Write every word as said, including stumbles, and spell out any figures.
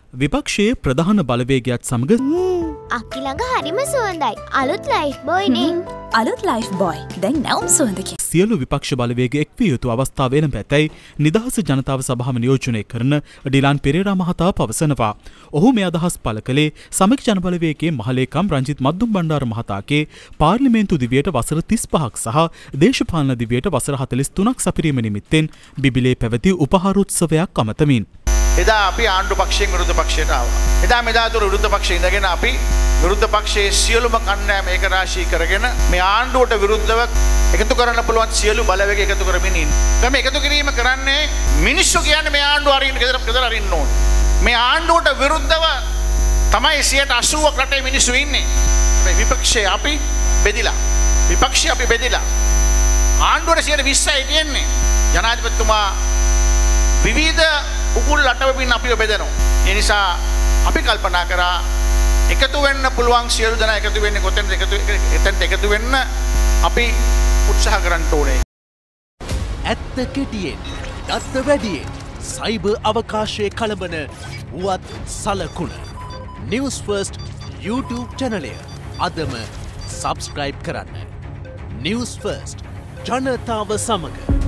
විපක්ෂයේ ප්‍රධාන බලවේගයත් සමග අක්කි ළඟ හරිම සුවඳයි. අලුත් ලයිෆ් බොයි නේ. අලුත් ලයිෆ් බොයි. දැන් නැවුම් සුවඳකින්. සියලු විපක්ෂ බලවේග එක්විය යුතු අවස්ථාව එන පැතැයි නිදහස් ජනතාව සභාව නියෝජනය කරන ඩිලාන් පෙරේරා මහතා පවසනවා. ඔහු මේ අදහස් පළ කළේ සමගි ජන බලවේගයේ මහලේකම් රංජිත් මද්දුම් බණ්ඩාර මහතාගේ පාර්ලිමේන්තු දිවියට වසර තිස් පහක් සහ දේශපාලන දිවියට වසර හතළිස් තුනක් සපිරීම නිමිත්තෙන් බිබිලේ පැවති උපහාරෝත්සවයක් අමතමින්. එදා අපි ආණ්ඩු පක්ෂයෙන් විරුද්ධ පක්ෂයට ආවා. එදා මෙදා තුර විරුද්ධ පක්ෂයේ ඉඳගෙන අපි විරුද්ධ පක්ෂයේ සියලුම කණ්ඩායම් ඒකරාශී කරගෙන මේ ආණ්ඩුවට විරුද්ධව එකතු කරන්න පුළුවන් සියලු බලවේග එකතු කරමින් ඉන්නේ. මේ එකතු කිරීම කරන්නේ මිනිස්සු කියන්නේ මේ ආණ්ඩුව අරින්න ගෙදර ගෙදර අරින්න ඕනේ. මේ ආණ්ඩුවට විරුද්ධව තමයි සියයට අසූවක් රටේ මිනිස්සු ඉන්නේ. මේ විපක්ෂයේ අපි බෙදිලා. විපක්ෂය අපි බෙදිලා. ආණ්ඩුවට සියයට විස්සයි තියෙන්නේ. ජනාධිපතිතුමා විවිධ උකුල් අටවමින් අපිව බෙදනවා. ඒ නිසා අපි කල්පනා කරා එකතු වෙන්න පුළුවන් සියලු දෙනා එකතු වෙන්නේ කොතැනද එකතු එතනට එකතු වෙන්න අපි උත්සාහ කරන්න ඕනේ. ඇත්ත කෙටියෙන් දත්ත වැඩියෙන් සයිබර් අවකාශයේ කලබන වුවත් සලකුණ Newsfirst YouTube channelය අදම subscribe කරන්න. Newsfirst ජනතාව සමග